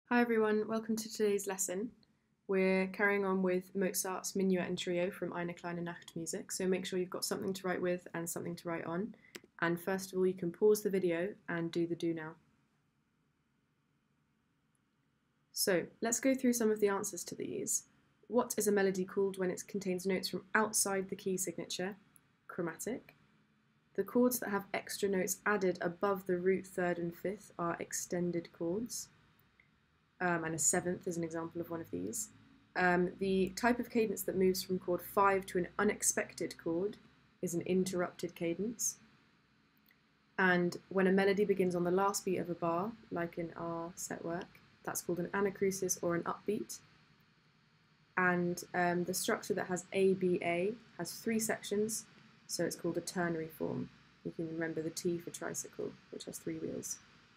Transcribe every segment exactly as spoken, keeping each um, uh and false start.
Hi everyone, welcome to today's lesson. We're carrying on with Mozart's Minuet and Trio from Eine kleine Nachtmusik, so make sure you've got something to write with and something to write on. And first of all, you can pause the video and do the do now. So let's go through some of the answers to these. What is a melody called when it contains notes from outside the key signature? Chromatic. The chords that have extra notes added above the root third and fifth are extended chords. Um, and a seventh is an example of one of these. Um, the type of cadence that moves from chord five to an unexpected chord is an interrupted cadence. And when a melody begins on the last beat of a bar, like in our set work, that's called an anacrusis or an upbeat. And um, the structure that has A B A has three sections, so it's called a ternary form. You can remember the T for tricycle, which has three wheels.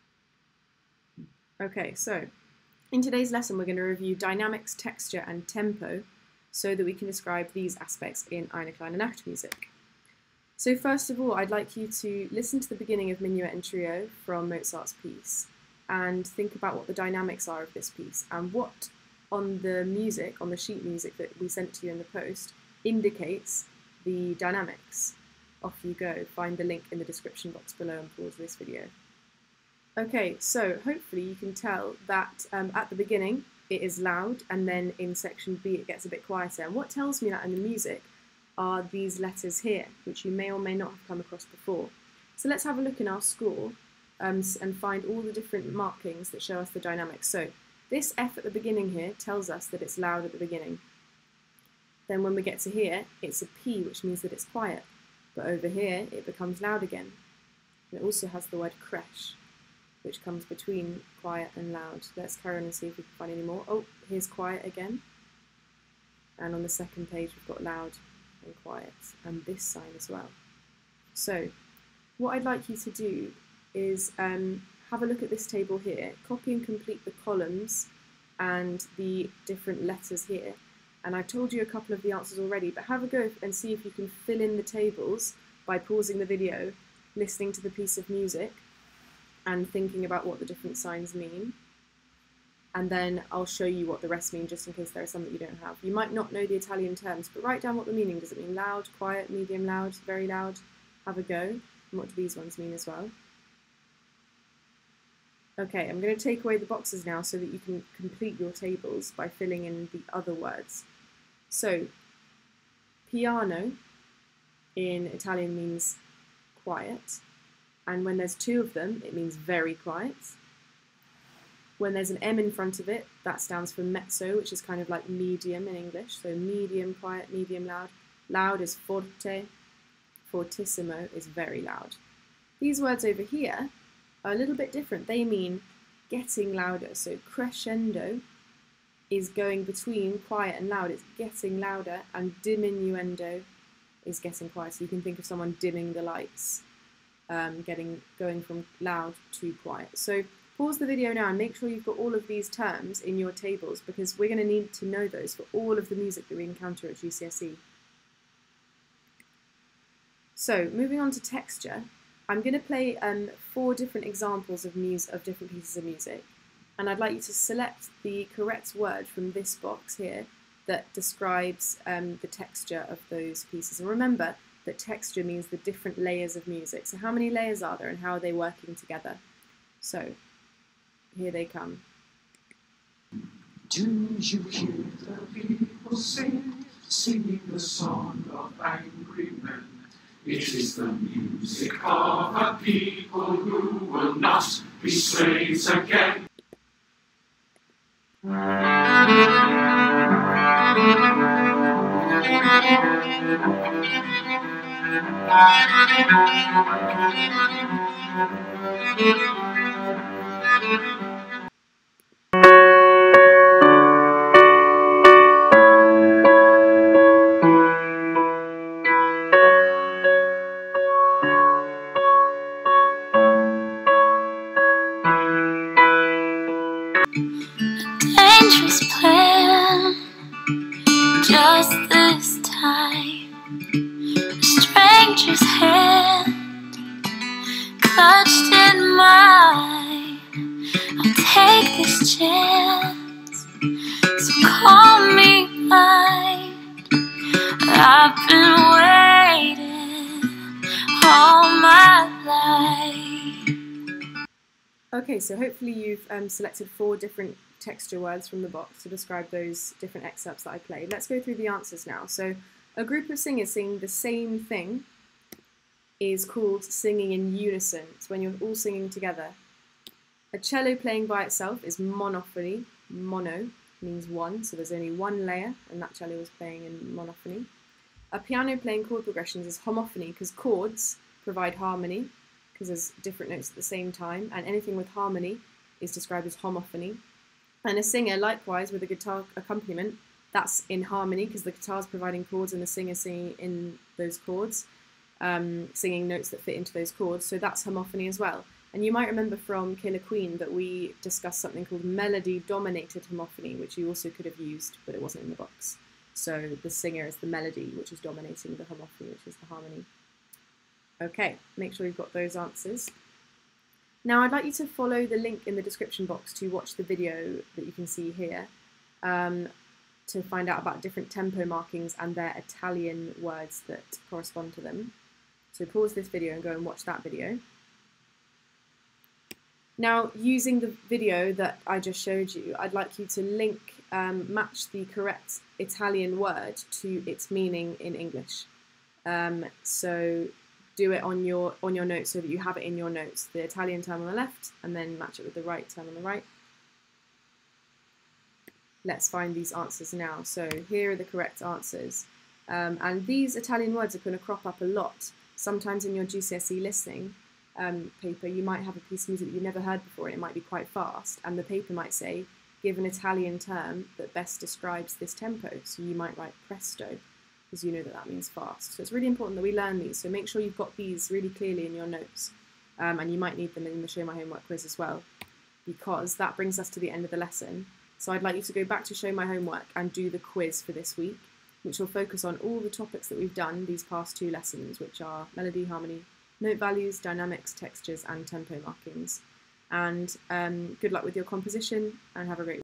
Okay, so in today's lesson, we're going to review dynamics, texture, and tempo so that we can describe these aspects in Eine kleine Nachtmusik. So first of all, I'd like you to listen to the beginning of Minuet and Trio from Mozart's piece and think about what the dynamics are of this piece and what on the music, on the sheet music that we sent to you in the post, indicates the dynamics. Off you go. Find the link in the description box below and pause this video. Okay, so hopefully you can tell that um, at the beginning it is loud, and then in section B it gets a bit quieter. And what tells me that in the music are these letters here, which you may or may not have come across before. So let's have a look in our score um, and find all the different markings that show us the dynamics. So this F at the beginning here tells us that it's loud at the beginning. Then when we get to here, it's a P, which means that it's quiet. But over here, it becomes loud again. And it also has the word crèche, which comes between quiet and loud. Let's carry on and see if we can find any more. Oh, here's quiet again. And on the second page, we've got loud and quiet, and this sign as well. So what I'd like you to do is um, have a look at this table here, copy and complete the columns and the different letters here. And I've told you a couple of the answers already, but have a go and see if you can fill in the tables by pausing the video, listening to the piece of music, and thinking about what the different signs mean. And then I'll show you what the rest mean, just in case there are some that you don't have. You might not know the Italian terms, but write down what the meaning. Does it mean loud, quiet, medium loud, very loud? Have a go. And what do these ones mean as well? Okay, I'm going to take away the boxes now so that you can complete your tables by filling in the other words. So, piano in Italian means quiet. And when there's two of them, it means very quiet. When there's an M in front of it, that stands for mezzo, which is kind of like medium in English. So medium quiet, medium loud. Loud is forte, fortissimo is very loud. These words over here are a little bit different. They mean getting louder. So crescendo is going between quiet and loud. It's getting louder, and diminuendo is getting quiet. So you can think of someone dimming the lights. Um, getting going from loud to quiet. So pause the video now and make sure you've got all of these terms in your tables, because we're going to need to know those for all of the music that we encounter at G C S E. So moving on to texture, I'm going to play um, four different examples of, mus of different pieces of music, and I'd like you to select the correct word from this box here that describes um, the texture of those pieces. And remember that texture means the different layers of music. So how many layers are there and how are they working together? So here they come. Do you hear the people sing, singing the song of angry men? It is the music of a people who will not be slaves again. Dangerous plan, just this time. A stranger's hand clutched in mine. I'll take this last chance, so call me mine. I've been waiting all my life. Okay, so hopefully you've um, selected four different texture words from the box to describe those different excerpts that I played. Let's go through the answers now. So a group of singers singing the same thing is called singing in unison. It's when you're all singing together. A cello playing by itself is monophony. Mono means one, so there's only one layer, and that cello was playing in monophony. A piano playing chord progressions is homophony, because chords provide harmony, because there's different notes at the same time, and anything with harmony is described as homophony. And a singer, likewise, with a guitar accompaniment, that's in harmony, because the guitar's providing chords and the singer singing in those chords, um, singing notes that fit into those chords, so that's homophony as well. And you might remember from Killer Queen that we discussed something called melody-dominated homophony, which you also could have used, but it wasn't in the box. So the singer is the melody, which is dominating the homophony, which is the harmony. Okay, make sure you've got those answers. Now I'd like you to follow the link in the description box to watch the video that you can see here, um, to find out about different tempo markings and their Italian words that correspond to them. So pause this video and go and watch that video. Now, using the video that I just showed you, I'd like you to link, um, match the correct Italian word to its meaning in English. Um, so do it on your, on your notes so that you have it in your notes, the Italian term on the left, and then match it with the right term on the right. Let's find these answers now. So here are the correct answers. Um, and these Italian words are going to crop up a lot. Sometimes in your G C S E listening um, paper, you might have a piece of music that you've never heard before, and it might be quite fast, and the paper might say, give an Italian term that best describes this tempo. So you might write presto, because you know that that means fast. So it's really important that we learn these, so make sure you've got these really clearly in your notes, um, and you might need them in the Show My Homework quiz as well, because that brings us to the end of the lesson. So I'd like you to go back to Show My Homework and do the quiz for this week, which will focus on all the topics that we've done these past two lessons, which are melody, harmony, note values, dynamics, textures, and tempo markings. And um, good luck with your composition, and have a great week.